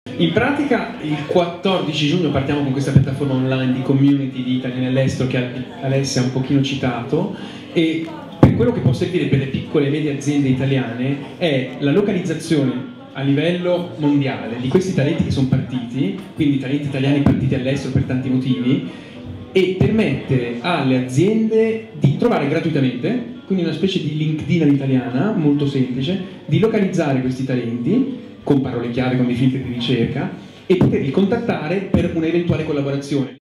In pratica il 14 giugno partiamo con questa piattaforma online di community di italiani all'estero che Alessia ha un pochino citato, e per quello che può servire per le piccole e medie aziende italiane è la localizzazione a livello mondiale di questi talenti che sono partiti, quindi talenti italiani partiti all'estero per tanti motivi, e permettere alle aziende di trovare gratuitamente, quindi una specie di LinkedIn all'italiana, molto semplice, di localizzare questi talenti con parole chiave, con dei filtri di ricerca, e poterli contattare per un'eventuale collaborazione.